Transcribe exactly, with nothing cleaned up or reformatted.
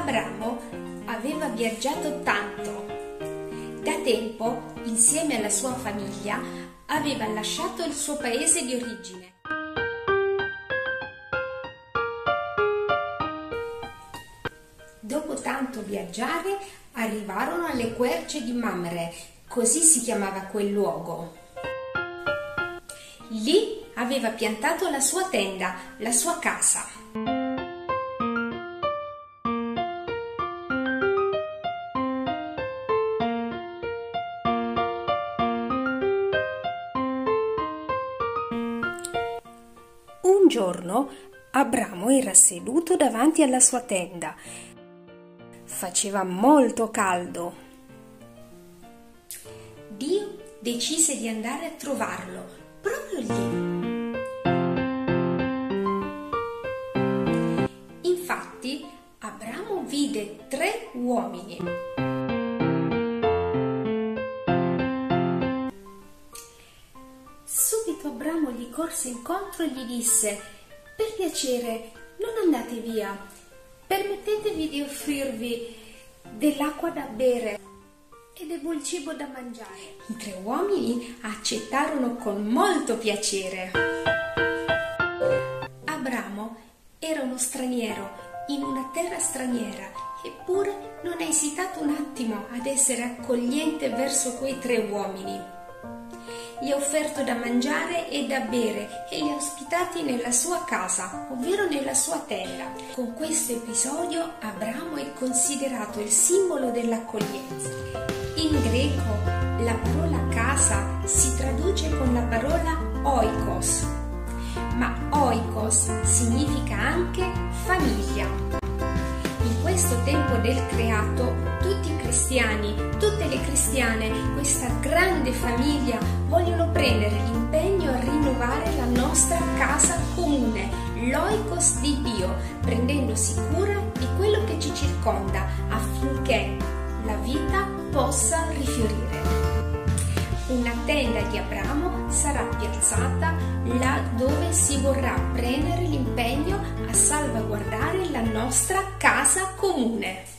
Abramo aveva viaggiato tanto. Da tempo, insieme alla sua famiglia, aveva lasciato il suo paese di origine. Dopo tanto viaggiare, arrivarono alle querce di Mamre, così si chiamava quel luogo. Lì aveva piantato la sua tenda, la sua casa. Un giorno Abramo era seduto davanti alla sua tenda. Faceva molto caldo. Dio decise di andare a trovarlo proprio lì. Infatti, Abramo vide tre uomini. Subito Abramo gli corse incontro e gli disse: «Per piacere, non andate via. Permettetevi di offrirvi dell'acqua da bere e del buon cibo da mangiare». I tre uomini accettarono con molto piacere. Abramo era uno straniero in una terra straniera, eppure non ha esitato un attimo ad essere accogliente verso quei tre uomini. Gli ha offerto da mangiare e da bere e li ha ospitati nella sua casa, ovvero nella sua tenda. Con questo episodio Abramo è considerato il simbolo dell'accoglienza. In greco la parola casa si traduce con la parola oikos, ma oikos significa anche famiglia. In questo tempo del creato, tutti i cristiani, tutte le cristiane, questa grande famiglia vogliono prendere l'impegno a rinnovare la nostra casa comune, l'oikos di Dio, prendendosi cura di quello che ci circonda affinché la vita possa rifiorire. Una tenda di Abramo sarà piazzata là dove si vorrà prendere l'impegno a salvaguardare la nostra casa comune.